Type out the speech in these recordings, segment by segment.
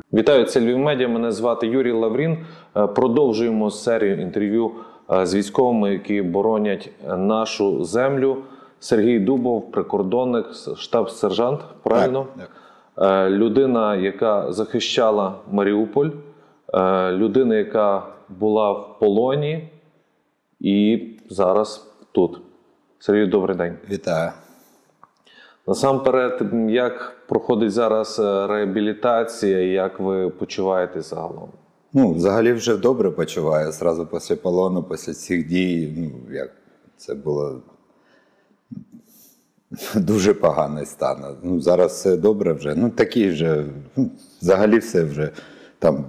Вітаю, це Львів Медіа. Мене звати Юрій Лаврін. Продовжуємо серію інтерв'ю з військовими, які боронять нашу землю. Сергій Дубов, прикордонник, штаб-сержант, правильно? Так. Людина, яка захищала Маріуполь, людина, яка була в полоні і зараз тут. Сергій, добрий день. Вітаю. Насамперед, як проходить зараз реабілітація, як ви почуваєтесь загалом? Взагалі вже добре почуваю. Зразу після полону, після цих дій, це було дуже поганий стан. Зараз все добре вже. Такий вже, взагалі все вже там,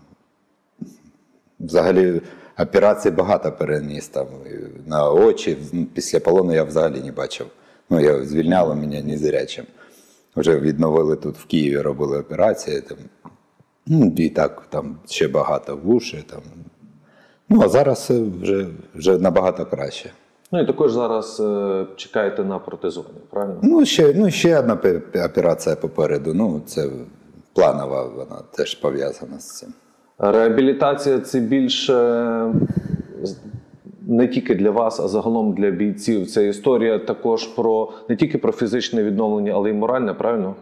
взагалі операцій багато переніс там на очі. Після полону я взагалі не бачив. Я звільняло мене незрячим. Вже відновили тут в Києві, робили операції. І так, там ще багато в уші. А зараз вже набагато краще. І також зараз чекаєте на протезування, правильно? Ще одна операція попереду. Це планова, вона теж пов'язана з цим. Реабілітація – це більше не тільки для вас, а загалом для бійців. Це історія також про не тільки про фізичне відновлення, але й моральне, правильно?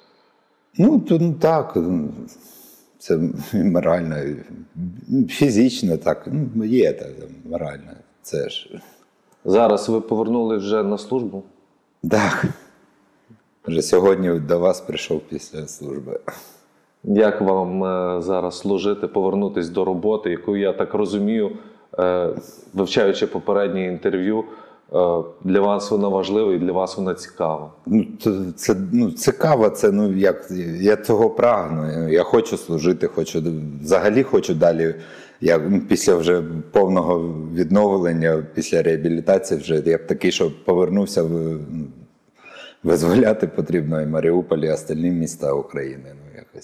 Так. Це морально, фізично, так. Є так, морально. Це ж. Зараз ви повернули вже на службу? Так. Вже сьогодні до вас прийшов після служби. Як вам зараз служити, повернутися до роботи, яку, я так розумію, вивчаючи попереднє інтерв'ю, для вас вона важлива і для вас вона цікава? Цікаво, я цього прагну. Я хочу служити, взагалі хочу далі. Після вже повного відновлення, після реабілітації, я б такий, що повернувся, визволяти потрібно і Маріуполь, і остальні міста України.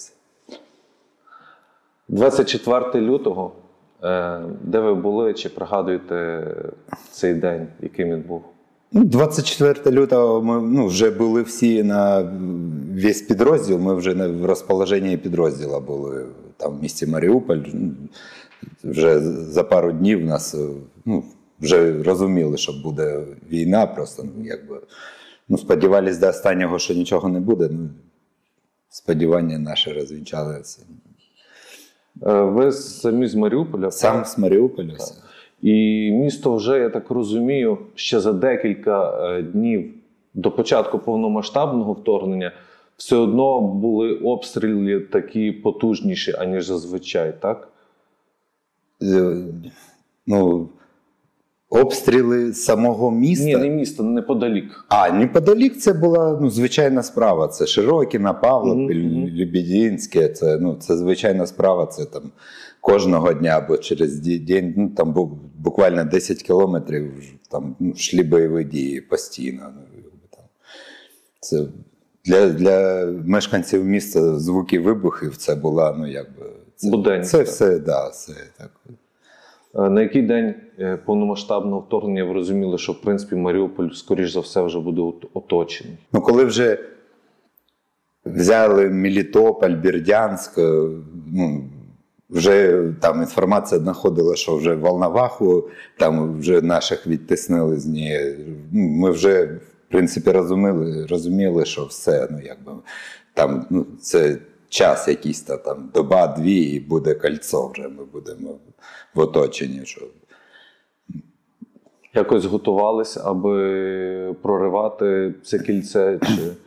24 лютого. Де ви були, чи пригадуєте цей день, яким він був? 24 лютого ми вже були всі на весь підрозділ, ми вже в розположенні підрозділу були там в місті Маріуполь. Вже за пару днів нас вже розуміли, що буде війна, просто сподівалися до останнього, що нічого не буде. Сподівання наші розвінчалися. Ви самі з Маріуполя? Сам з Маріуполя. І місто вже, я так розумію, ще за декілька днів до початку повномасштабного вторгнення все одно були обстріли такі потужніші, аніж зазвичай, так? Обстріли самого міста? Ні, не міста, неподалік. Неподалік це була звичайна справа. Це Широкіна, Павлопіль, Лебединське. Це звичайна справа. Це там кожного дня або через день, там буквально 10 кілометрів там йшли бойові дії постійно. Це для мешканців міста звуки вибухів це була, буденність. Це все, все так. На який день повномасштабного вторгнення ви розуміли, що, в принципі, Маріуполь, скоріш за все, вже буде оточений? Коли вже взяли Мелітополь, Бердянськ, вже там інформація знаходила, що вже Волноваху, там вже наших відтиснили з неї. Ми вже, в принципі, розуміли, що все, там, це час якийсь там, доба-дві, і буде кольцо вже, ми будемо в оточенні. Якось готувалися, аби проривати це кільце?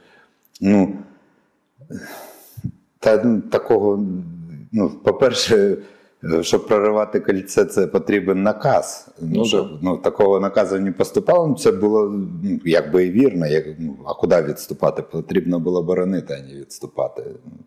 Такого, по-перше, щоб проривати кільце, це потрібен наказ. Такого наказу не поступало, це було і вірно. А куди відступати? Потрібно було боронити, а не відступати.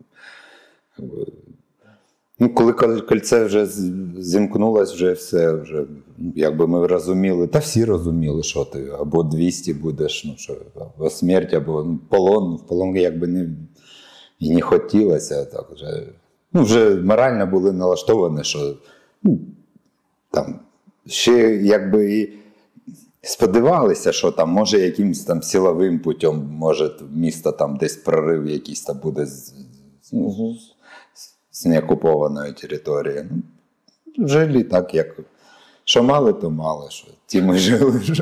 Коли кільце вже зімкнулось, вже все, ми розуміли, та всі розуміли, що ти або 200 будеш, або смерть, або полон. В полон не хотілося. Так, вже морально були налаштовані, що там ще і сподівалися, що там може якимось там силовим путем, може місто там десь прорив якийсь там буде з неокупованої території. Ну, жили так, як що мали, то мали, що ті ми жили вже.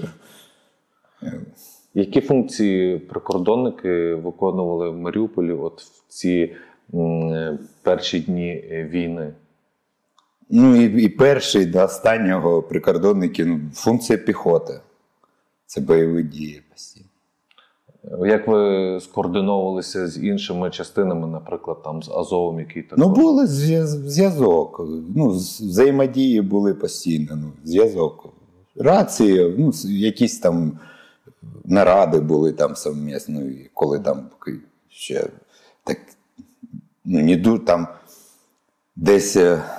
Які функції прикордонники виконували в Маріуполі от в ці перші дні війни? Ну і перший до останнього прикордонники, ну, функція піхоти. Це бойові дії постійно. Як ви скоординовувалися з іншими частинами, наприклад, там з Азовом, який також? Ну, були зв'язок. Ну, взаємодії були постійно. Ну, зв'язок. Рації, ну, якісь там наради були там совмісно, коли там ще так, ну, не дуже там десь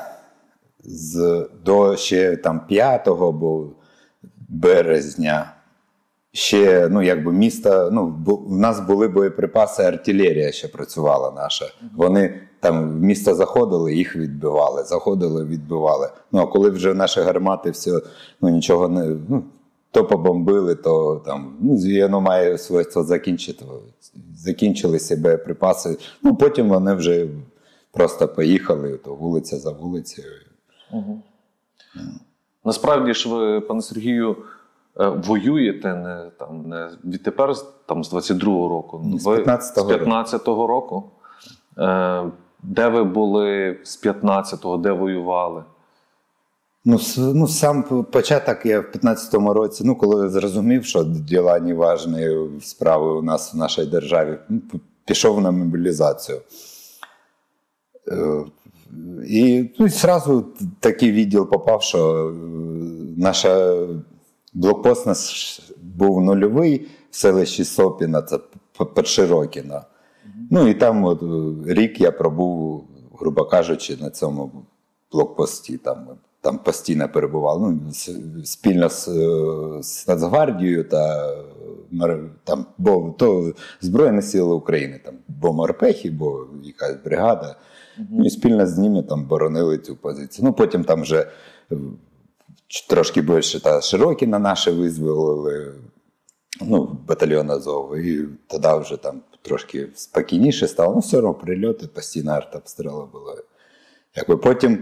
до ще там 5 або березня ще, ну, якби місто, ну, в нас були боєприпаси, артилерія ще працювала наша. Вони там в місто заходили, їх відбивали, заходили, відбивали. Ну, а коли вже наші гармати все, ну, нічого не, ну, то побомбили, то там, ну, воно має свойство закінчилися боєприпаси. Ну, потім вони вже просто поїхали, то вулиця за вулицею. Угу. Насправді ж ви, пане Сергію, воюєте не відтепер, там, з 22-го року, з 15-го року. Де ви були з 15-го, де воювали? Ну, сам початок я в 15-му році, ну, коли зрозумів, що діла неважні справи у нас в нашій державі, пішов на мобілізацію. І ну, одразу такий відділ попав, що наша блокпост наш був нульовий в селищі Сопіна, це під Широкіно. Ну і там от, рік я пробув, грубо кажучи, на цьому блокпості. Там постійно перебував. Ну, спільно з Нацгвардією та там, бо то Збройні Сили України, там, бо морпехи, бо якась бригада. Ну, і спільно з ними там боронили цю позицію. Ну, потім там вже трошки більше та Широкіна наші визволили, ну, батальйон Азов, і тоді вже там трошки спокійніше стало. Ну, все одно прильоти, постійно артобстріли були. Якби потім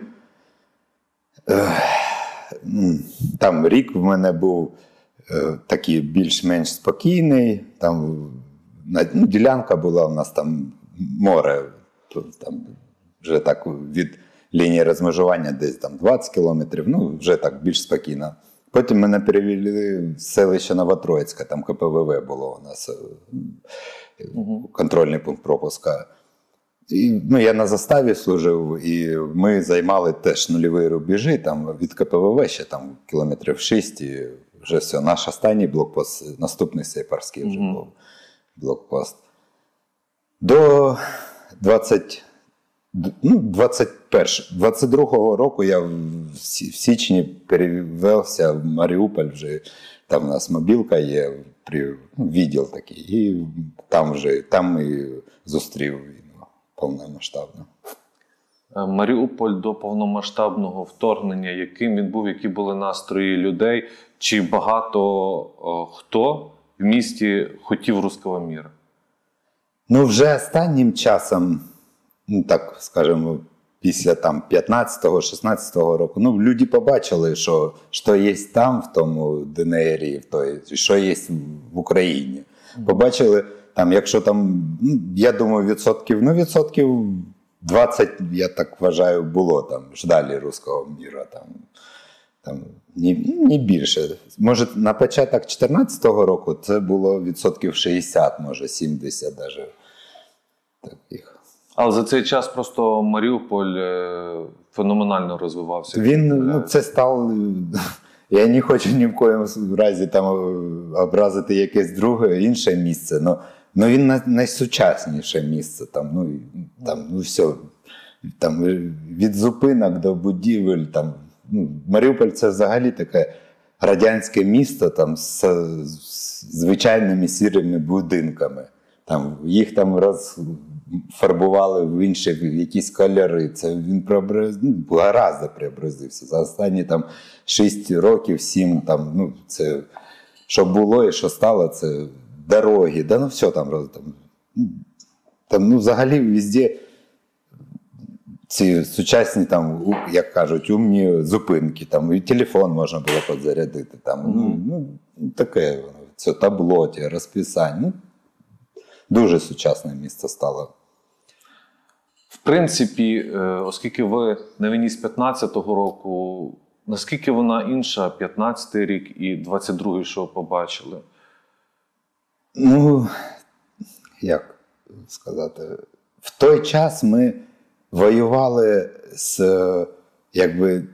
там рік в мене був такий більш-менш спокійний, там ну, ділянка була у нас там море, там вже так від лінії розмежування десь там 20 кілометрів, ну вже так більш спокійно. Потім мене перевели в селище Новотроїцьке, там КПВВ було у нас, контрольний пункт пропуска. І, ну, я на заставі служив, і ми займали теж нульові рубежі, там від КПВВ ще там кілометрів 6, і вже все, наш останній блокпост, наступний Сейпарський вже був блокпост. До 22-го року я в січні перевелся в Маріуполь, вже там у нас мобілка є, відділ такий, і там і зустрів повномасштабно. Маріуполь до повномасштабного вторгнення, яким він був, які були настрої людей, чи багато хто в місті хотів руського міра? Ну, вже останнім часом, ну, так скажемо, після там 15-16 року, ну, люди побачили, що є там, в тому ДНРі, що є в Україні. Побачили, там, якщо там, я думаю, відсотків 20, я так вважаю, було там, ждали руського міра, там не більше. Може, на початок 14-го року це було відсотків 60, може, 70 навіть таких. Але за цей час просто Маріуполь феноменально розвивався. Це став... Я не хочу ні в коєму разі там образити якесь друге, інше місце, но він найсучасніше місце. Там все, там, від зупинок до будівель. Там, ну, Маріуполь – це взагалі таке радянське місто там, з звичайними сірими будинками. Там, їх там розфарбували в інші якісь кольори. Це він гораздо преобразився. За останні там 6 років, 7, там, ну, це, що було і що стало, це дороги, да, ну все там ну, взагалі везде ці сучасні, там, як кажуть, умні зупинки, там, і телефон можна було підзарядити. Там, таке воно, це табло, ті розписання. Дуже сучасне місце стало. В принципі, оскільки ви на війні з 15-го року, наскільки вона інша, 15-й рік і 22-й, що ви побачили? Ну, як сказати, в той час ми воювали з, якби,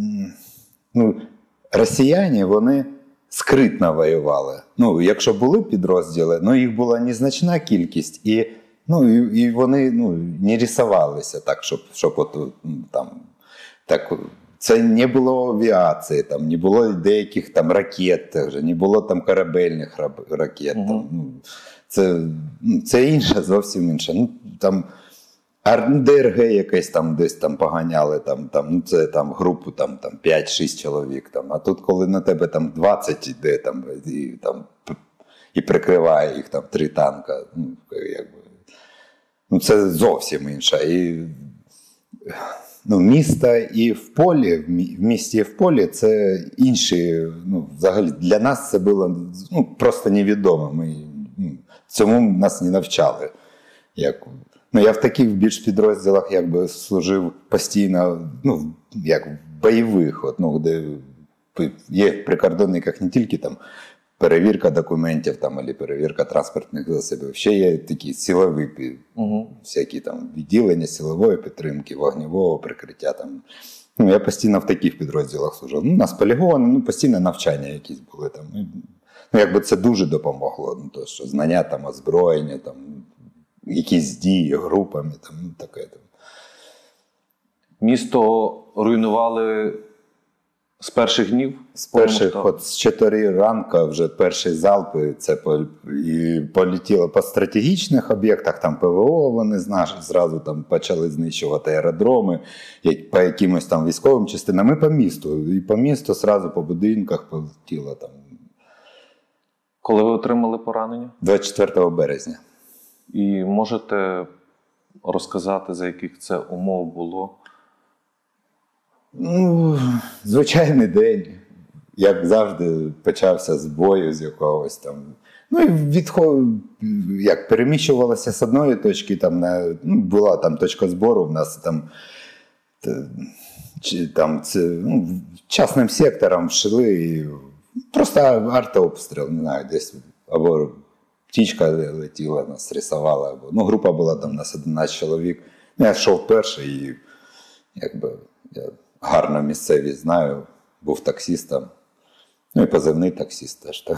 росіяни, вони скритно воювали. Ну, якщо були підрозділи, їх була незначна кількість, і вони не рисувалися так, щоб там, так, це не було авіації, там, не було деяких там ракет, не було там корабельних ракет. Там, це інше, зовсім інше. Там ДРГ якесь там десь там поганяли, це там групу там 5-6 чоловік. Там. А тут, коли на тебе там 20 йде і прикриває їх там 3 танка, це зовсім інше. І місто і в полі, в місті і в полі це інші, взагалі для нас це було просто невідомо. Ми цьому нас не навчали. Я в таких більш підрозділах якби служив постійно, як в бойових, де є в прикордонниках не тільки там перевірка документів там, або перевірка транспортних засобів, ще є такі силові, всякі там відділення силової підтримки, вогневого прикриття. Там. Я постійно в таких підрозділах служив. У нас полігони, постійно навчання якісь були там. Якби це дуже допомогло, то, що знання там, озброєння, там, якісь дії групами, там, таке. Там. Місто руйнували з перших днів? З перших, от з 4 ранку вже перший залп, це і полетіло по стратегічних об'єктах, там ПВО вони зразу там почали знищувати аеродроми, по якимось там військовим частинам, і по місту. І по місту зразу по будинках полетіло там. Коли ви отримали поранення? 24 березня. І можете розказати, за яких це умов було? Звичайний день. Як завжди, почався з бою з якогось там. І переміщувалося з одної точки, там, була там точка збору, в нас там частним сектором шли, і просто артобстріл, не знаю, десь, або птічка летіла, нас рисувала, або, група була там, нас 11 чоловік. Я йшов перший і, я гарно місцевість знаю, був таксистом, і позивний таксист теж. Так.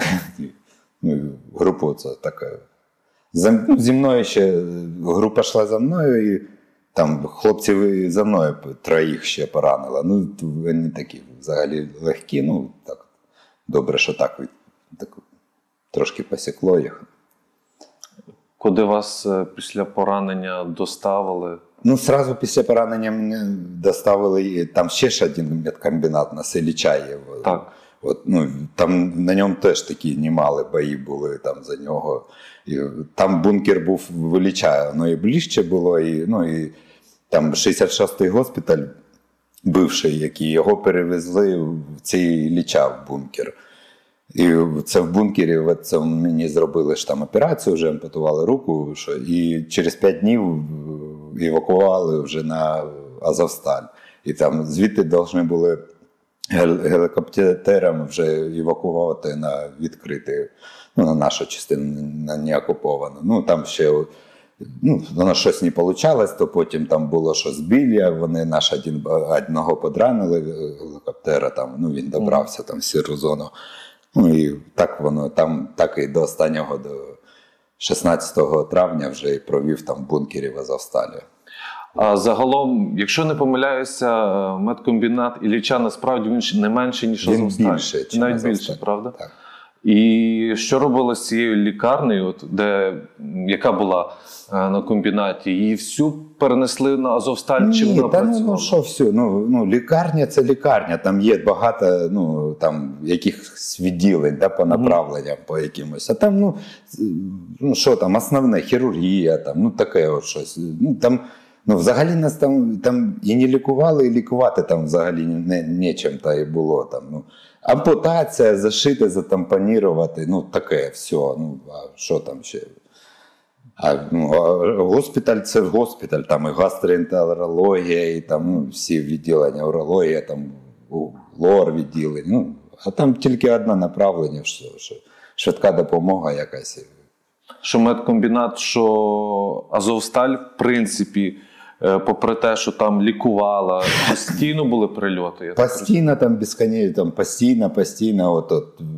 Групу це така. Зі мною ще, група йшла за мною, і там хлопців за мною 3 ще поранило. Вони такі взагалі легкі, так, добре, що так трошки посікло їх. Куди вас після поранення доставили? Сразу після поранення мене доставили, там ще ж один медкомбінат на селі Чаєво. Так. Там на ньому теж такі немалі бої були там за нього. І там бункер був в Ілліча, воно і ближче було, і там 66-й госпіталь бивший, який його перевезли в цей Ілліча в бункер. І це в бункері мені зробили ж там операцію, вже ампутували руку, і через 5 днів евакуували вже на Азовсталь. І там звідти повинні були гелікоптером вже евакуювати на відкритий, на нашу частину, на неокуповану. Там ще, воно щось не вийшло, то потім там було щось біля, вони одного подранили гелікоптера, там, він добрався там в сіру зону. І так воно, там так і до останнього, до 16 травня вже і провів там в бункері в Азовсталі. А загалом, якщо не помиляюся, медкомбінат Ілліча насправді він не менше, ніж Азовсталь. Він більше, ніж навіть Азовсталь. Більше, правда? Так. І що робили з цією лікарнею, яка була на комбінаті? Її всю перенесли на Азовсталь? Чи вона працювала? Що всю? Лікарня – це лікарня. Там є багато там, якихось відділень по направленням, по якимось. А там, що там, основне, хірургія, там, таке от щось. Там Ну, взагалі нас там і не лікували, і лікувати там взагалі нічим та і було. Там, ну, ампутація, зашити, затампонірувати, ну таке все. Ну, а що там ще? А госпіталь – це госпіталь, там і гастроентерологія, і там ну, всі відділення, урологія, там лор відділення. Ну, а там тільки одне направлення, що швидка допомога якась. Що медкомбінат, що Азовсталь, в принципі, попри те, що там лікувала, постійно були прильоти? Постійно там безконечно, там постійно. От,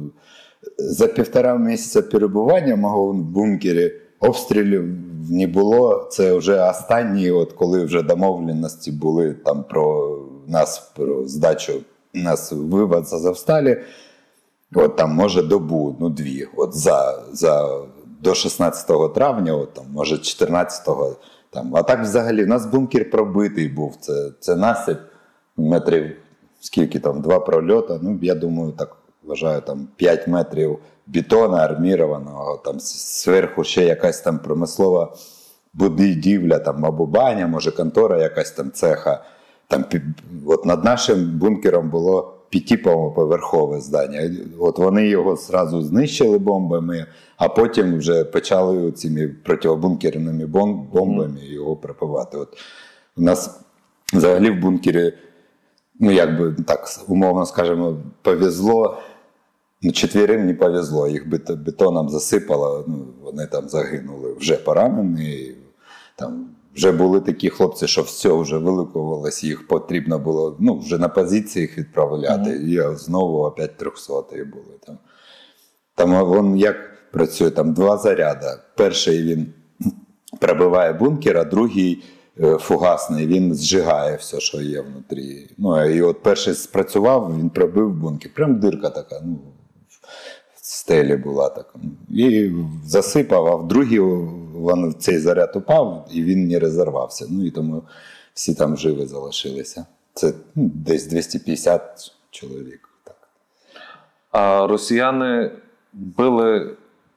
за 1,5 місяця перебування мого в бункері обстрілів не було. Це вже останні, от коли вже домовленості були там про нас, про здачу, нас вивод з Азовсталі. От там, може, добу, ну, 2. От до 16 травня, от там, може, 14-го. Там. А так взагалі, у нас бункер пробитий був. Це насип метрів, скільки там, 2 прольота. Ну, я думаю, так вважаю, там 5 метрів бетону армірованого. Там зверху ще якась там промислова будівля, там, або баня, може, контора якась там цеха. Там, от над нашим бункером було 5-поверхове здання. От вони його зразу знищили бомбами, а потім вже почали цими протибункерними бомбами його припивати. От у нас взагалі в бункері, ну якби так умовно скажемо, повезло, ну 4 не повезло, їх бетоном засипало, ну, вони там загинули, вже поранені, там вже були такі хлопці, що все вже вилікувалось, їх потрібно було ну, вже на позиції їх відправляти. І знову опять 300-ті були. Там він як працює, там 2 заряди. Перший він пробиває бункер, а другий фугасний, він зжигає все, що є внутрі. Ну, і от перший спрацював, він пробив бункер. Прям дирка така, ну, в стелі була така. І засипав, а в другий в цей заряд упав, і він не розірвався. Ну, і тому всі там живі залишилися. Це ну, десь 250 чоловік. Так. А росіяни били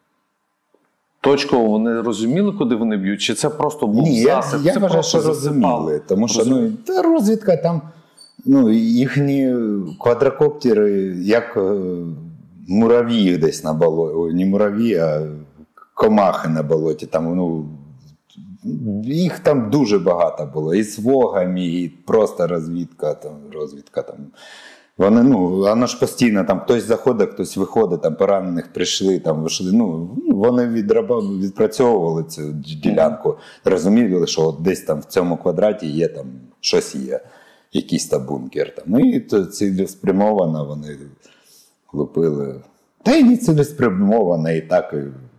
точково, вони розуміли, куди вони б'ють? Чи це просто був засип? Я вважаю, що розуміли. Тому що ну, та розвідка там, ну, їхні квадрокоптери, як мурав'ї їх десь на болоті. Не мурав'ї, а комахи на болоті. Там, ну, їх там дуже багато було. І з вогами, і просто розвідка там. Вони, ну, воно ж постійно, там хтось заходить, хтось виходить, там поранених прийшли, там вийшли. Ну, вони відпрацьовували цю ділянку, розуміли, що от десь там в цьому квадраті є там щось є, якийсь там бункер. Там. І то цілеспрямовано вони лупили. Та й не цілеспрямовано, і так.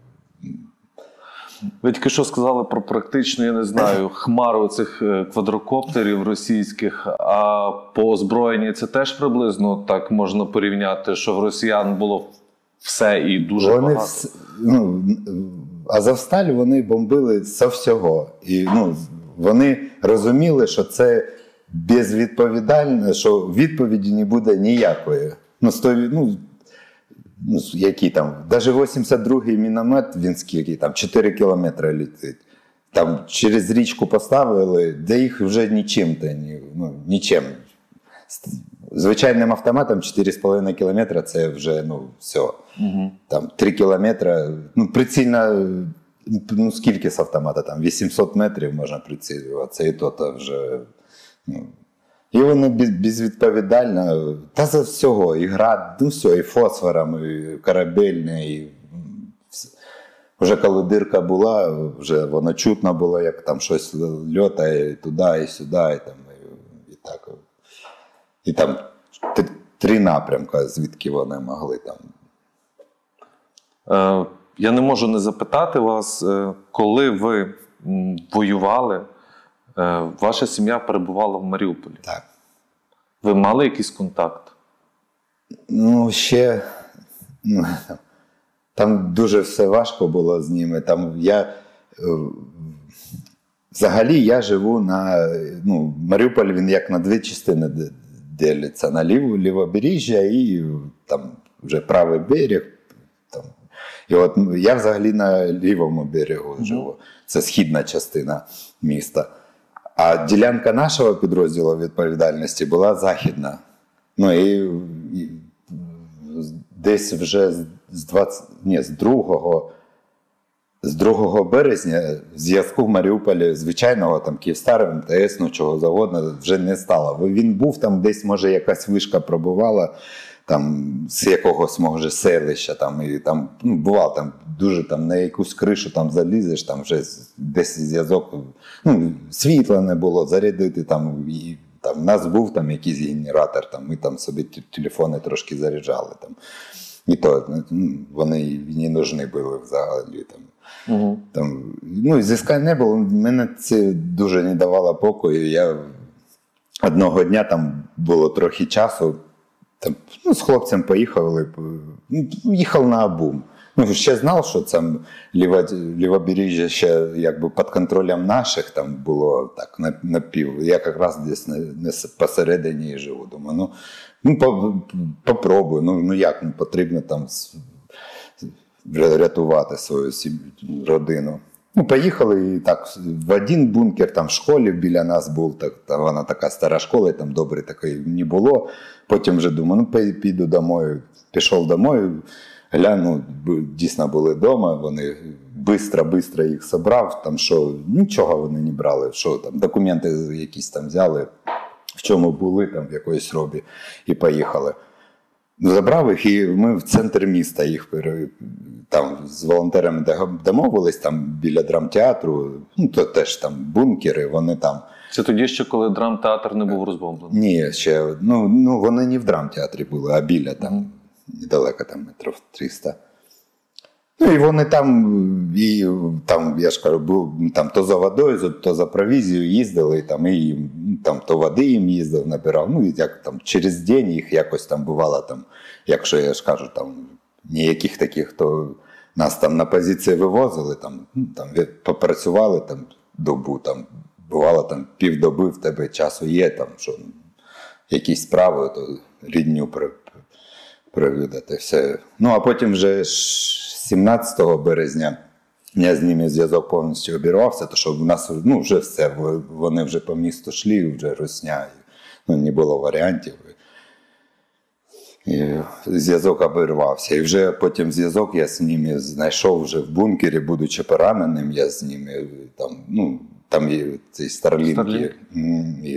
Ви тільки що сказали про практично, я не знаю, хмару цих квадрокоптерів російських, а по озброєнні це теж приблизно так можна порівняти, що в росіян було все і дуже багато? Ну, Азовсталь вони бомбили з всього. І ну, вони розуміли, що це безвідповідально, що відповіді не буде ніякої. Ну, які там, навіть 82-й міномет, він скільки, там 4 кілометри літить. Там через річку поставили, де їх вже нічим. Звичайним автоматом 4,5 кілометри це вже, ну, все. Там 3 кілометри, ну, прицільно, ну, скільки з автомата, там 800 метрів можна прицілюватися, і то вже, ну, і вони безвідповідально, та за всього, і град, ну все, і фосфором, і корабельне, і вже коли дирка була, вже воно чутно було, як там щось льотає туди і сюди, і так. І там 3 напрямки, звідки вони могли там. Я не можу не запитати вас, коли ви воювали, ваша сім'я перебувала в Маріуполі. Так. Ви мали якийсь контакт? Ну, ще... Ну, там дуже все важко було з ними. Там взагалі я живу на... Ну, Маріуполь, він як на 2 частини ділиться. На лівобережжя і там вже правий берег. Там. І от я взагалі на лівому берегу живу. Це східна частина міста. А ділянка нашого підрозділу відповідальності була західна. Ну і десь вже з 2 березня зв'язку в Маріуполі звичайного, там Київстар, МТС, ну чого завгодно, вже не стало. Він був там десь, може, якась вишка пробувала, там з якогось, може, селища, там, і там, ну, бувало, там дуже там на якусь кришу там залізеш, там вже десь зв'язок, ну, світла не було, зарядити там, і там в нас був там якийсь генератор, там, ми там собі телефони трошки заряджали там. І то вони не нужні були взагалі. Там. Там, ну, зв'язка не було, мене це дуже не давало покою. Я одного дня там було трохи часу, там, ну, з хлопцем поїхали, їхав на обум. Ну, ще знав, що там лівобережжя ще якби під контролем наших там було так на пів. Я якраз десь не посередині живу. Думаю, попробую, ну як, потрібно там рятувати свою родину. Ну, поїхали і так, в один бункер, там в школі біля нас був, вона така стара школа, там добре такої не було. Потім вже думаю, ну піду домой, пішов домой, гляну, дійсно були вдома, вони швидко їх зібрав, там що, нічого вони не брали, що там, документи якісь там взяли, в чому були, там в якоїсь робі, і поїхали. Забрав їх, і ми в центр міста їх там з волонтерами домовились, там біля драмтеатру, ну то теж там бункери, вони там. Це тоді ще, коли драмтеатр не був розбомблений? Ні, ще, ну вони не в драмтеатрі були, а біля там, недалеко, там метрів 300. Ну і вони там, і там, я ж кажу, був там то за водою, то за провізією їздили, і там то води їм їздив, набирав. Ну і як там через день їх якось там бувало, там, якщо я ж кажу, там ніяких таких, то нас там на позиції вивозили, там попрацювали там добу, там бувало там півдоби в тебе часу є, там що якісь справи, то рідню провідати все. Ну а потім вже 17 березня я з ними зв'язок повністю обірвався, тому що в нас вже все, вони вже по місту йшли, вже русня, не було варіантів. І зв'язок обірвався. І вже потім зв'язок я з ними знайшов вже в бункері, будучи пораненим, я з ними там є цей Starlink. І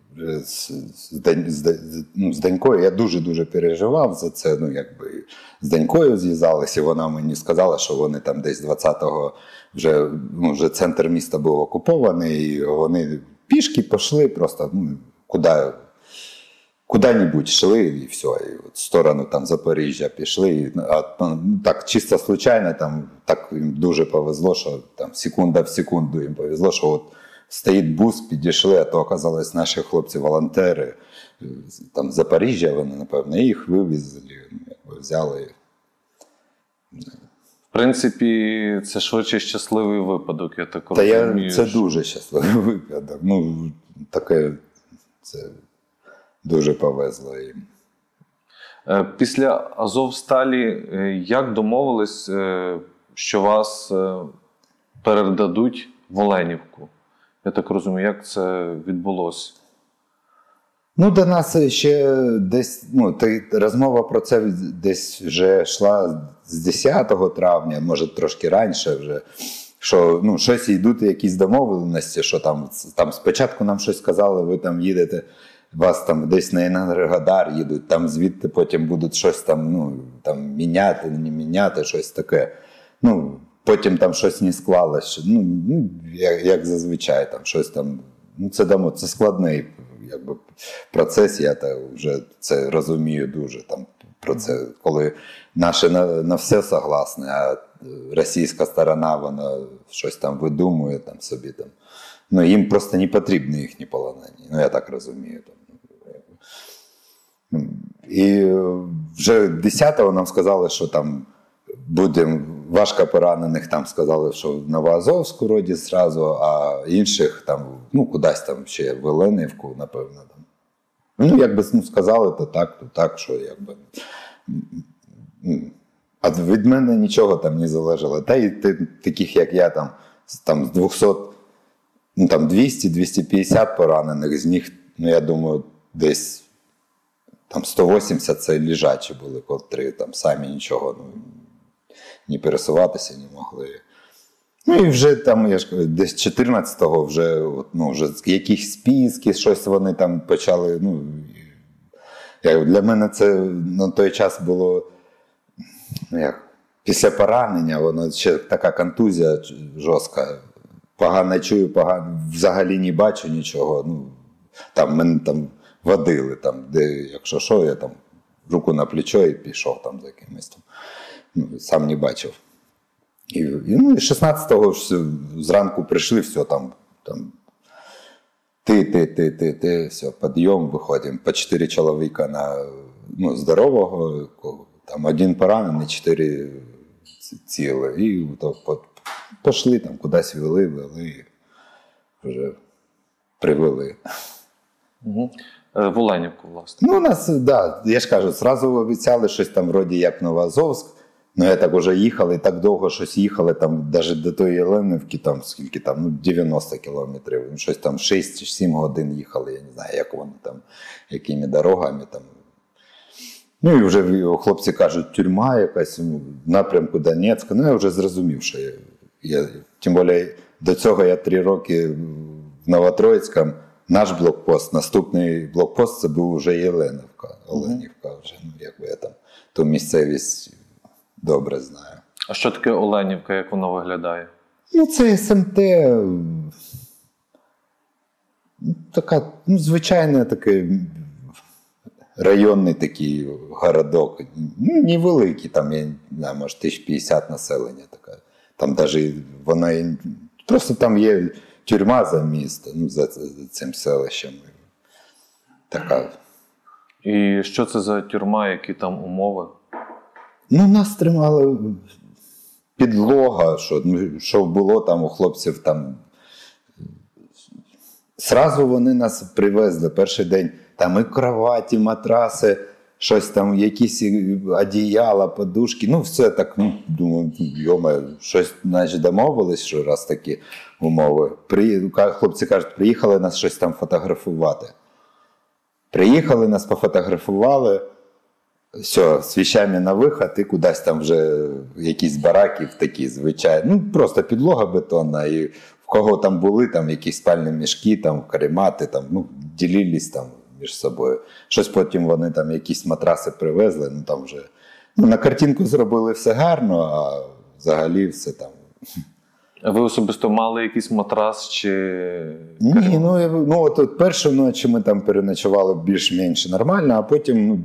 з донькою я дуже-дуже переживав за це, з донькою зв'язалися, і вона мені сказала, що вони там десь 20-го вже центр міста був окупований, і вони пішки пішли просто куди-небудь йшли, і все, і в сторону там Запоріжжя пішли, так чисто случайно, там так їм дуже повезло, що там секунда в секунду їм повезло, що от стоїть бус, підійшли, а то оказалось наші хлопці-волонтери, там з Запоріжжя вони, напевно, їх вивезли, взяли. В принципі, це швидше щасливий випадок, я так розумію. Це дуже щасливий випадок. Таке, це дуже повезло їм. Після Азовсталі як домовились, що вас передадуть в Оленівку? Я так розумію, як це відбулося? До нас ще десь, розмова про це десь вже йшла з 10 травня, може трошки раніше вже, що щось йдуть, якісь домовленості, що там спочатку нам щось сказали, ви там їдете, вас там десь на Енергодар їдуть, там звідти потім будуть щось там міняти, не міняти, щось таке. Потім там щось не склалося, як зазвичай, там щось там, це складний процес, я вже це розумію дуже, там, про це, коли наші на все согласні, а російська сторона, вона щось там видумує там собі, там. Їм просто не потрібні їхні полонені, я так розумію. І вже 10-го нам сказали, що там будемо важко поранених, там сказали, що в Новоазовську роді зразу, а інших там, кудись там ще в Оленівку, напевно. Там. Сказали, то так, що якби. А від мене нічого там не залежало. Та й таких, як я, там з 200 ну, там 200-250 поранених, з них, ну, я думаю, десь там 180 це лежачі були, котрі там самі нічого, ну, ні пересуватися не могли. Ну і вже там, я ж кажу, десь 14-го вже, ну, вже якісь списки, щось вони там почали, ну, для мене це на той час було, ну, як, після поранення, воно ще така контузія жорстка, погано чую, погано, взагалі не бачу нічого, ну, там мене там водили, там, де, якщо що, я там руку на плечо і пішов там за якимось там, ну, сам не бачив. Ну, і 16-го зранку прийшли, все, там ти, все, підйом, виходимо. По 4 чоловіка на, ну, здорового, там 1 поранений, 4 цілі. І то, пішли, там кудись вели, вже привели. Угу. В Оленівку, власне. Ну, у нас, да, я ж кажу, зразу обіцяли щось там вроді як Новоазовськ. Ну, я так уже їхали, так довго щось їхали, там, навіть до тої Оленівки, там, скільки там, ну, 90 кілометрів, щось там 6-7 годин їхали, я не знаю, як вони там, якими дорогами там. Ну, і вже хлопці кажуть, тюрма якась, в напрямку Донецька, ну, я вже зрозумів, що я тим більше, до цього я 3 роки в Новотроїцькому, наш блокпост, наступний блокпост, це був вже Оленівка, вже, ну, якби я там, ту місцевість добре знаю. А що таке Оленівка, як воно виглядає? Ну, це СМТ, така, ну, звичайний такий районний такий городок. Ну, невеликий, там, я не знаю, може, 1050 населення така. Там навіть вона, просто там є тюрма за місто, ну, за цим селищем. Така. І що це за тюрма, які там умови? Ну, нас тримали підлога, що було там у хлопців там. Зразу вони нас привезли перший день. Там і кроваті, матраси, щось там, якісь одіяла, подушки. Ну, все так, ну, думаю, йома, щось, значить, домовились, що раз такі умови. Хлопці кажуть, приїхали нас щось там фотографувати. Приїхали, нас пофотографували. Все, з вещами на виход і кудись там вже якісь бараки такі звичайні. Ну, просто підлога бетонна, і в кого там були там якісь спальні мішки, там каремати, там, ну, ділились там між собою. Щось потім вони там якісь матраси привезли, ну там вже, ну, на картинку зробили все гарно, а взагалі все там. А ви особисто мали якийсь матрас чи... Ні, ну от першу ночі ми там переночували більш-менш нормально, а потім, ну,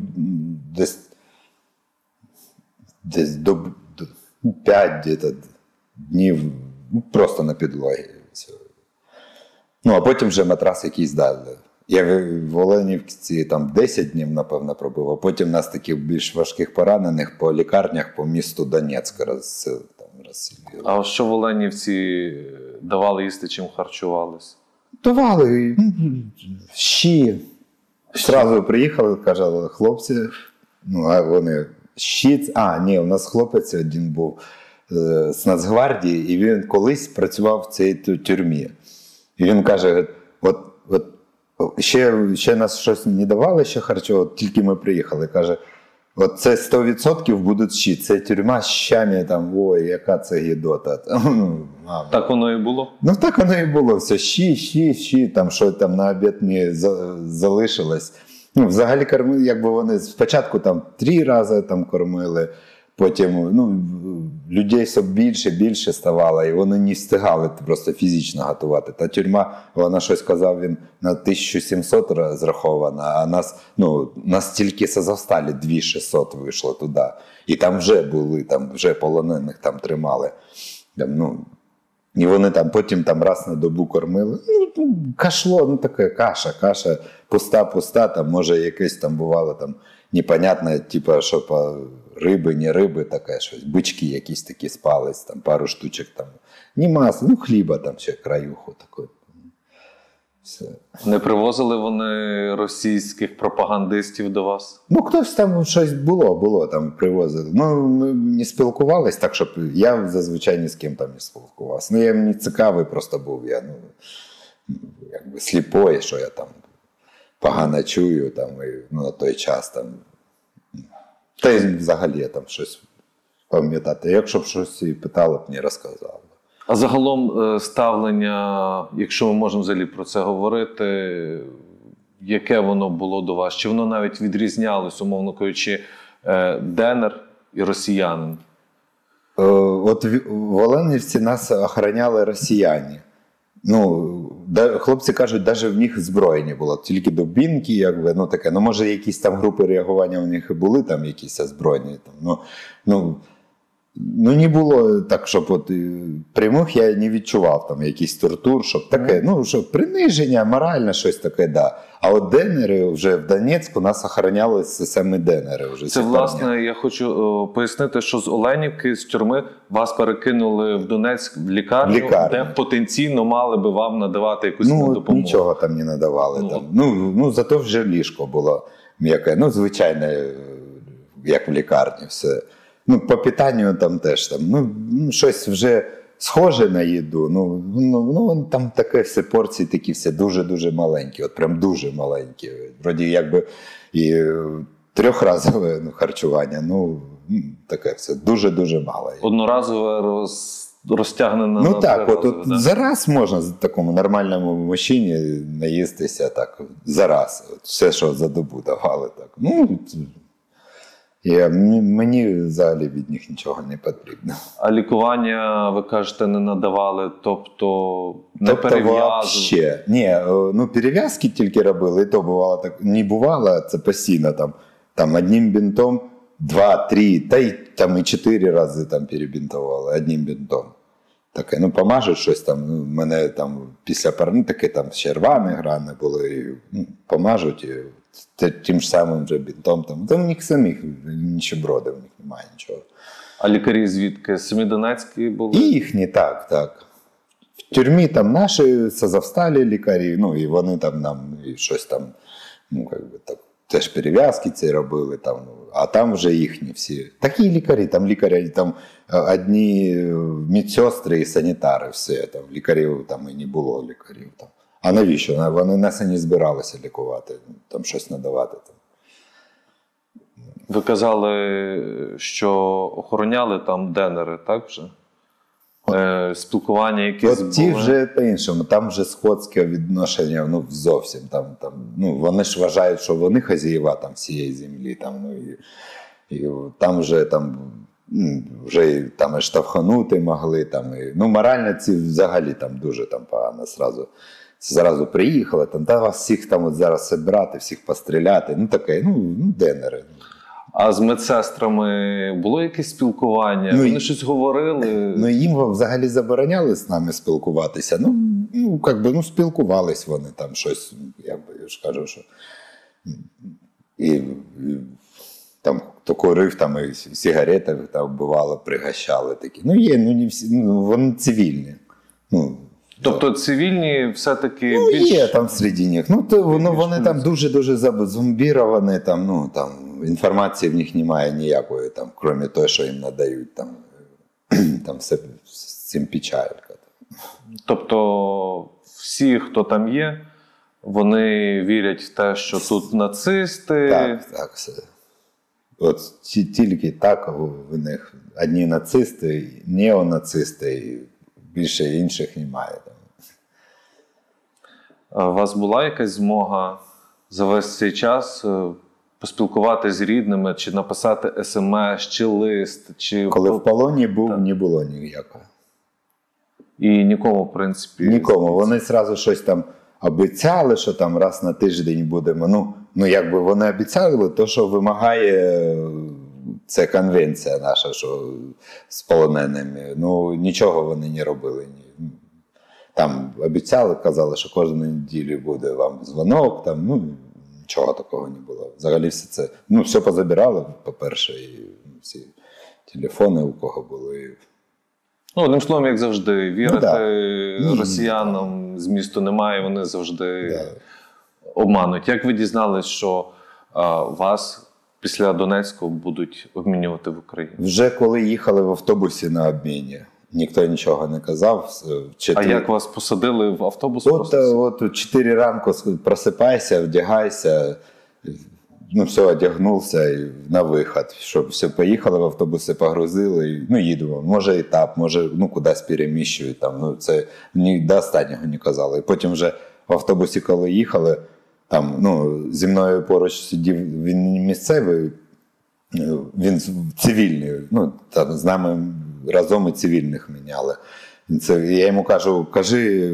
десь до 5 днів, ну, просто на підлогі. Ну, а потім вже матрас якийсь дали. Я в Оленівці там 10 днів, напевно, пробив, а потім нас таких більш важких поранених по лікарнях по місту Донецьк розсілили. А що в Оленівці давали їсти, чим харчувались? Давали, щі. Зразу приїхали, кажуть, хлопці, ну, а вони щі. Ні, у нас хлопець один був з Нацгвардії, і він колись працював в цій тюрмі. І він каже, от ще нас щось не давали, ще харчово, тільки ми приїхали. Каже, от це 100% будуть щі. Це тюрма з щами, там, ой, яка це гідота. Так воно і було? Ну, так воно і було. Все, щі, там, що там на обід не залишилось. Ну, взагалі, кормили, якби вони спочатку там 3 рази там кормили, потім, ну, людей все більше ставало, і вони не встигали просто фізично готувати. Та тюрма, вона щось казав, він на 1700 розрахована, а нас тільки з Азовсталі 2600 вийшло туди. І там вже були, там вже полонених там тримали. Там, ну, і вони там потім там раз на добу кормили. Ну, кашло, ну таке каша, пуста, там може якесь там бувало там непонятне, типу, що по риби, не риби, таке щось, бички якісь такі спались, там пару штучок там, ні маси, ну хліба там ще краюху такої. Все. Не привозили вони російських пропагандистів до вас? Ну, хтось там щось було, там привозили. Ну, ми не спілкувались, так, щоб я зазвичай ні з ким там не спілкувався. Ну, я мені цікавий просто був, якби сліпой, що я там погано чую, там, і, ну, на той час там. Та й взагалі я там щось пам'ятати. Якщо б щось і питали б, не розказав. А загалом ставлення, якщо ми можемо взагалі про це говорити, яке воно було до вас? Чи воно навіть відрізнялось, умовно кажучи, ДНР і росіянин? От в Оленівці нас охороняли росіяни. Ну, хлопці кажуть, навіть в них зброї не було, тільки дубінки, якби, ну таке. Ну, може, якісь там групи реагування у них і були, там якісь озброєні. Там, ну, не було так, щоб от прямих я не відчував там якийсь тортур, щоб таке, ну, щоб приниження, морально щось таке, да. А от ДНРи вже в Донецьку нас охороняли саме ДНРи. Вже це, власне, я хочу пояснити, що з Оленівки, з тюрми, вас перекинули в Донецьк в лікарню, де потенційно мали би вам надавати якусь допомогу. Нічого там не надавали. Там. Ну, зато вже ліжко було м'яке, ну, звичайне, як в лікарні все. Ну, по питанню там теж там, ну, щось вже схоже на їду, ну там таке все порції такі все дуже-дуже маленькі, от прям дуже маленькі. Вроді якби і трьохразове харчування, ну, таке все дуже-дуже мало. Одноразове розтягнене ну, на так, от да? Зараз можна такому нормальному мужчині наїстися так, зараз. От, все, що за добу давали. Так. Ну, мені взагалі від них нічого не потрібно. А лікування, ви кажете, не надавали, тобто не перев'язували? Ні, ну перев'язки тільки робили, і то бувало так, не бувало, це постійно там одним бінтом, 2-3, та й там і 4 рази там перебінтували одним бінтом. Таке, ну помажуть щось там, ну, мене там після парни таке там ще рване були, і, ну, помажуть і тим ж самим вже бінтом. Там у них самих нічоброди, у них немає нічого. А лікарі звідки? Самі донецькі були? І їхні, так. В тюрмі там наші з Азовсталі лікарі, ну і вони там нам і щось там, ну як би так, теж перев'язки ці робили, там, а там вже їхні всі. Такі лікарі, там лікарі, там одні медсестри і санітари, все, там лікарів там і не було лікарів там. А навіщо? Вони нас і не збиралися лікувати, там щось надавати. Там. Ви казали, що охороняли там ДНРи, так вже? Спілкування якесь було? Ті вже по-іншому, там вже сходське відношення, ну зовсім. Ну, вони ж вважають, що вони хазяїва там всієї землі. Там, ну, і там вже вже там і штовханути могли. Там, і, ну, морально ці взагалі там дуже там погано зразу приїхали, там, та вас всіх там от зараз зібрати, всіх постріляти, ну таке, ну ДНРи. А з медсестрами було якесь спілкування? Ну, вони щось говорили? Ну, їм взагалі забороняли з нами спілкуватися. Ну, спілкувались вони там щось, я ж кажу, що і там хто курив, там і сигарети там бувало, пригощали такі. Ну, є, ну не всі, ну, вони цивільні. Ну, тобто цивільні все-таки ну, більш... є там серед них. Ну, вони там дуже-дуже зомбіровані, там інформації в них немає ніякої, там, крім того, що їм надають, там все з цим печалька. Тобто всі, хто там є, вони вірять в те, що тут нацисти? Так, все. От тільки так в них одні нацисти, неонацисти, і більше інших немає. У вас була якась змога за весь цей час поспілкуватися з рідними, чи написати смс, чи лист? Чи... Коли в полоні був, не було ніякого. І нікому, в принципі... Нікому. Вони одразу щось там обіцяли, що там раз на тиждень будемо. Ну якби вони обіцяли, то, що вимагає ця конвенція наша, що з полоненими. Ну, нічого вони не робили. Там обіцяли, казали, що кожну неділю буде вам дзвонок, там, ну, нічого такого не було. Взагалі все це, ну, все позабирали, по-перше, і всі телефони у кого були. Ну, одним словом, як завжди, вірити росіянам змісту немає, вони завжди обмануть. Як ви дізнались, що вас після Донецьку будуть обмінювати в Україні? Вже коли їхали в автобусі на обміні. ніхто нічого не казав. А як вас посадили в автобус? От у 4 ранку просипайся, вдягайся, ну все, одягнувся і на вихід. Щоб все, поїхали в автобуси, погрузили, і, ну їдемо. Може етап, може ну кудись переміщують. Там, ну, це ні до останнього не казали. І потім вже в автобусі, коли їхали, там, ну, зі мною поруч сидів, він місцевий, він цивільний, ну, там, з нами разом і цивільних міняли. Я йому кажу, кажи,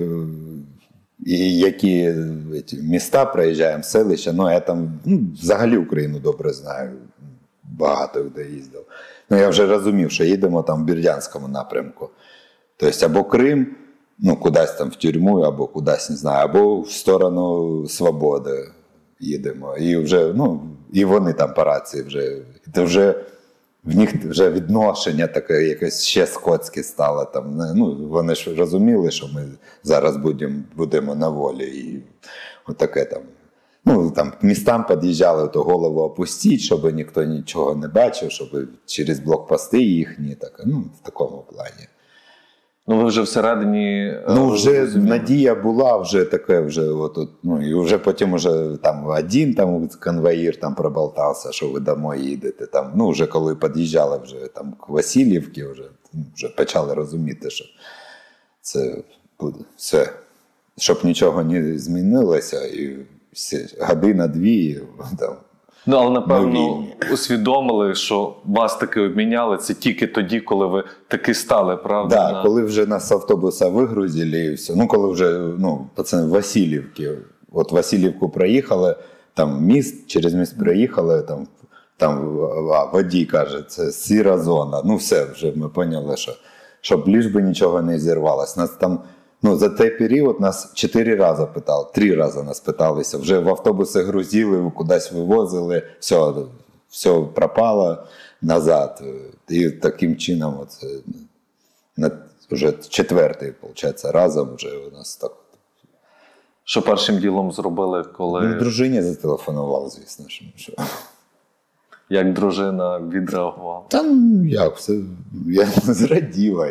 які міста проїжджаємо, селища, ну, я там взагалі Україну добре знаю, багато де їздив. Ну, я вже розумів, що їдемо там в Бердянському напрямку. Тобто або Крим, ну, кудись там в тюрму, або кудись, не знаю, або в сторону Свободи їдемо. І вже, ну, і вони там по рації вже, це вже в них вже відношення таке якесь ще скотське стало. Там, ну, вони ж розуміли, що ми зараз будемо на волі. І отаке там. Ну, там к містам під'їжджали, то голову опустіть, щоб ніхто нічого не бачив, щоб через блокпости їхні, так, ну, в такому плані. Ну, ви вже всередині... Ну, вже надія була, вже таке, вже, ну, і вже потім уже там один там, конвоїр там проболтався, що ви домой їдете. Там, ну, вже коли під'їжджали вже там к Васильівці, вже почали розуміти, що це буде все, щоб нічого не змінилося, і година-дві там. Ну, але, напевно, усвідомили, що вас таки обміняли, це тільки тоді, коли ви таки стали, правда? Так, коли вже нас з автобуса вигрузили і все. Ну, коли вже, ну, пацани, в Васильівці. От Васильівку проїхали, там міст, через міст проїхали, там водій каже, це сіра зона. Ну, все, вже ми поняли, що щоб лиш би нічого не зірвалося. Нас там, ну, за той період нас 4 рази питали, 3 рази нас питалися. Вже в автобуси грузили, кудись вивозили, все пропало назад. І таким чином, оце, вже 4-й, виходить, разом вже у нас так. Що першим ділом зробили, коли... Ну, дружині зателефонував, звісно. Що... Як дружина відреагувала? Та ну як, все, я зраділа.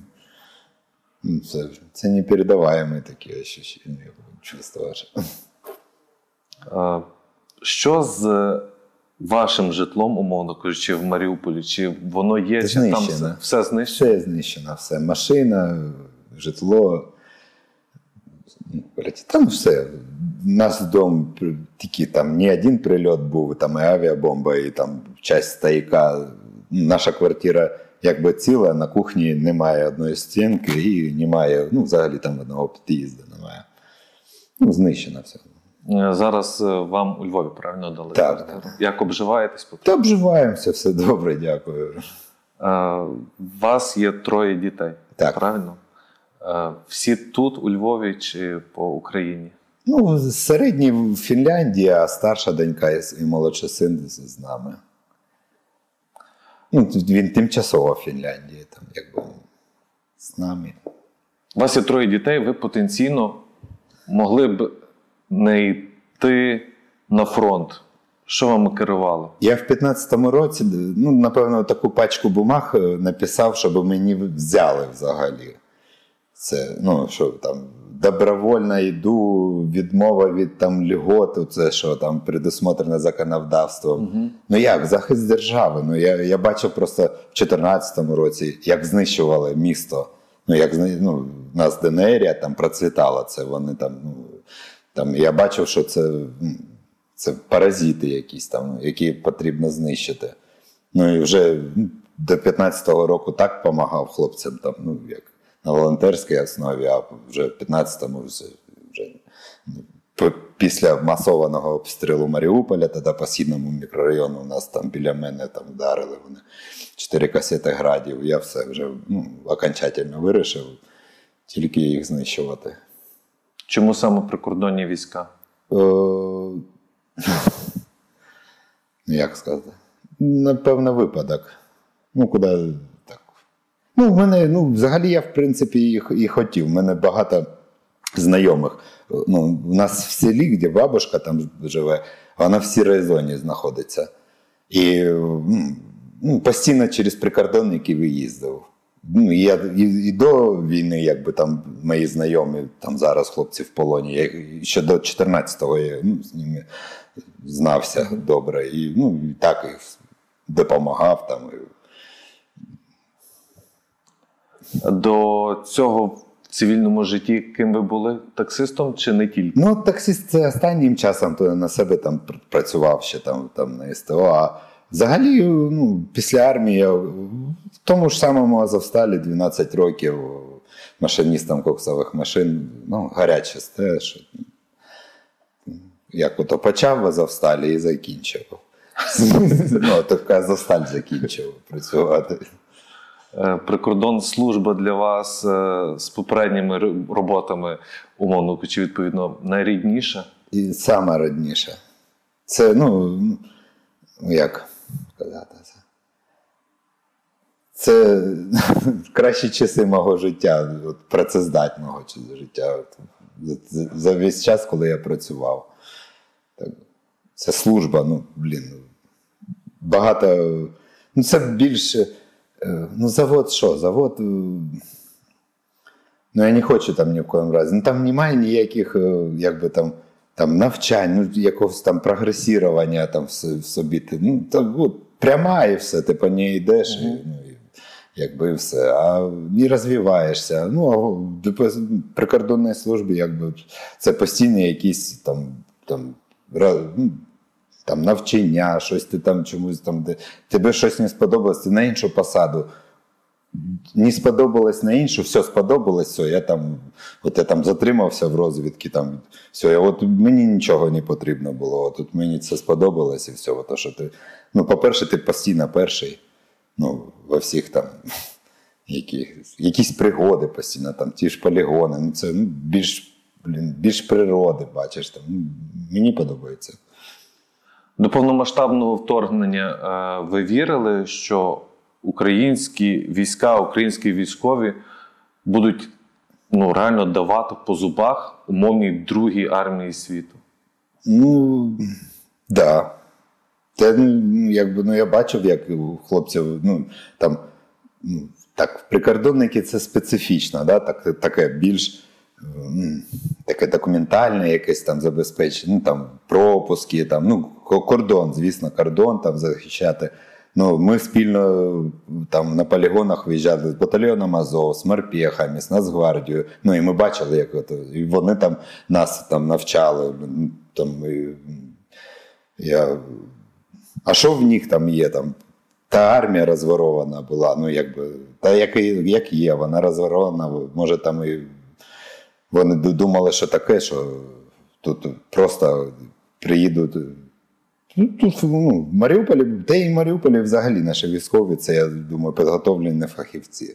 Це непередаваемые такі ощущення, чувства. Що з вашим житлом, умовно кажучи, в Маріуполі? Чи воно є, чи там все знищено? Все знищено, все. Машина, житло. Там все. Наш дом, тільки там не один прильот був, там і авіабомба, і там часть стояка. Наша квартира якби ціла, на кухні немає одної стінки і немає, ну, взагалі там одного під'їзду немає. Ну, знищено все. Зараз вам у Львові, правильно, дали? Так. Як обживаєтесь? Та обживаємося, все добре, дякую. У вас є 3 дітей, так. Правильно? Всі тут, у Львові чи по Україні? Ну, середній в Фінляндії, а старша донька і молодший син з нами. Ну, він тимчасово в Фінляндії, там, якби, з нами. У вас є 3 дітей, ви потенційно могли б не йти на фронт. Що вам керувало? Я в 15-му році, ну, напевно, таку пачку бумаг написав, щоб мені взяли взагалі. Це, ну, що там, добровольно йду, відмова від там льгот, це що там предусмотрено законодавством. Угу. Ну як, захист держави. Ну, я бачив просто в 14-му році, як знищували місто. Ну, як, ну, у нас ДНР там процвітало це, вони там, ну, там, я бачив, що це паразити якісь там, які потрібно знищити. Ну, і вже до 15-го року так допомагав хлопцям, там, ну, як на волонтерській основі, а вже в 15-му вже після масованого обстрілу Маріуполя, тоді по Східному мікрорайону у нас там біля мене там вдарили вони 4 касети градів. Я все вже, ну, окончательно вирішив тільки їх знищувати. Чому саме прикордонні війська? Як сказати? Напевно, випадок. Ну, куди так. Ну, в мене, ну, взагалі я, в принципі, і хотів. У мене багато знайомих. Ну, у нас в селі, де бабушка там живе, вона в сірій зоні знаходиться. І ну, постійно через прикордонників їздив. Ну, і до війни, якби там мої знайомі, там зараз хлопці в полоні, я ще до 14-го я з ними знався добре. І, і так і допомагав там. До цього в цивільному житті ким ви були? Таксистом чи не тільки? Ну, таксист це останнім часом, то я на себе там працював ще там на СТО. А взагалі, після армії я в тому ж самому Азовсталі 12 років машиністом коксових машин, гаряче теж. Як ото почав в Азовсталі і закінчив. Так Азовсталь закінчив працювати. Прикордонслужба для вас з попередніми роботами, умовно кажучи, відповідно, найрідніша? І саме рідніше. Це, як сказати це? Це кращі часи мого життя, працездатного життя. За весь час, коли я працював. Це служба, багато. Це більше. Завод що? Завод. Я не хочу там ні в коєму разі. Там немає ніяких, навчань, якогось там прогресування там в собі. Пряма і все, ти по ній йдеш, і все. А не розвиваєшся. А в прикордонній службі, це постійні якісь там навчання, щось ти там чомусь там, де тебе щось не сподобалось, ти на іншу посаду. Не сподобалось на іншу, все сподобалось, все, я там затримався в розвідці, все, мені нічого не потрібно було, тут мені це сподобалось і все, що ти, по-перше, ти постійно перший, во всіх там, якісь пригоди постійно, там, ті ж полігони, це більш природи, бачиш, там, мені подобається. До повномасштабного вторгнення ви вірили, що українські війська, українські військові будуть реально давати по зубах умовній другій армії світу? Да. Я бачив, як у хлопців, прикордонники це специфічно, да? Таке більш таке документальне якесь там забезпечення, пропуски, кордон, звісно, кордон там захищати. Ми спільно там на полігонах виїжджали з батальйоном Азов, з морпехами, з Нацгвардією. І ми бачили, як і вони там нас там навчали. А що в них там є? Та армія розворована була, як є, вона розворована, може там і вони думали, що таке, що тут просто приїдуть. В Маріуполі, та й в Маріуполі взагалі наші військові, це, я думаю, підготовлені фахівці.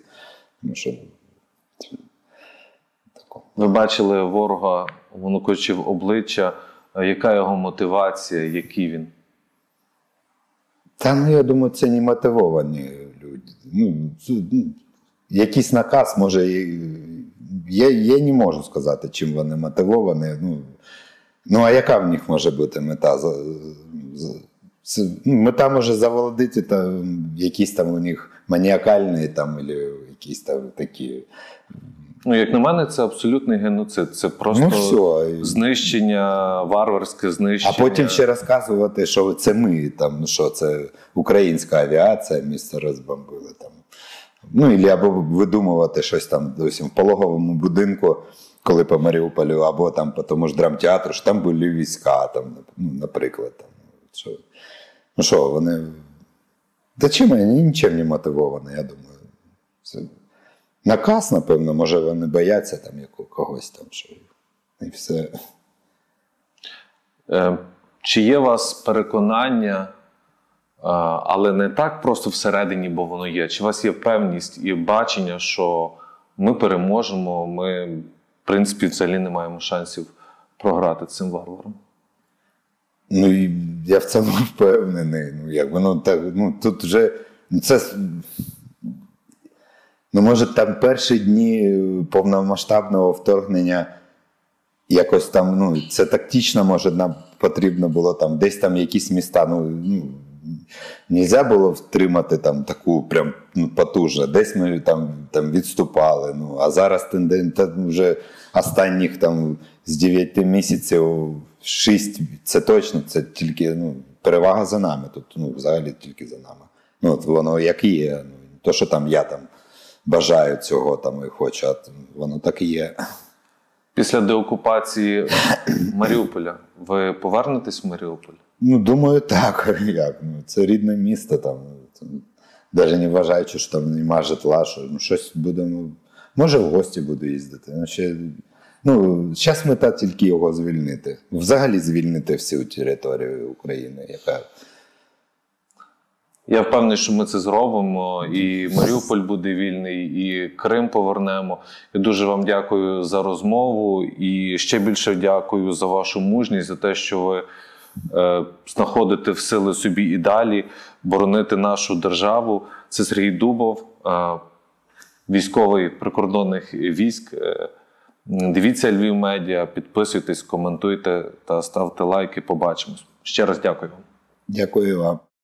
Ви бачили ворога, воно кажучи, в обличчя, яка його мотивація, який він? Я думаю, це не мотивовані люди. Якийсь наказ, може, я не можу сказати, чим вони мотивовані. А яка в них може бути мета? Мета може заволодити якісь там у них маніакальні або якісь там такі. Як на мене, це абсолютний геноцид. Це просто знищення, варварське знищення. А потім ще розказувати, що це ми, що це українська авіація, місто розбомбили. Або видумувати щось там в пологовому будинку, коли по Маріуполю, або там по тому ж драмтеатру, що там були війська, наприклад. Вони... Та чим вони нічим не мотивовані, я думаю. Це наказ, напевно, може вони бояться там когось там, що і все. Чи є у вас переконання, але не так просто всередині, бо воно є, чи у вас є певність і бачення, що ми переможемо, ми, в принципі, взагалі не маємо шансів програти цим варварам? Я в цьому впевнений. Тут вже... Це... може, там перші дні повномасштабного вторгнення якось там, це тактично, може, нам потрібно було там, десь там якісь міста, нельзя було втримати там таку прям потужну. Десь ми там відступали. Ну, а зараз вже останніх там з 9 місяців 6, це точно, це тільки перевага за нами. Тут взагалі тільки за нами. Ну, от воно як є. Ну, то, що там я там бажаю цього там і хочу, а воно так і є. Після деокупації Маріуполя ви повернетесь в Маріуполь? Ну, думаю, так. Як? Ну, це рідне місто там. Навіть не вважаючи, що там нема житла, що щось будемо. Може, в гості буду їздити. Зараз мета тільки його звільнити. Взагалі звільнити всю територію України, яка. Я впевнений, що ми це зробимо, і Маріуполь буде вільний, і Крим повернемо. Я дуже вам дякую за розмову, і ще більше дякую за вашу мужність, за те, що ви знаходите в сили собі і далі боронити нашу державу. Це Сергій Дубов, військовий прикордонних військ. Дивіться Львів Медіа, підписуйтесь, коментуйте та ставте лайки. Побачимось. Ще раз дякую вам. Дякую вам.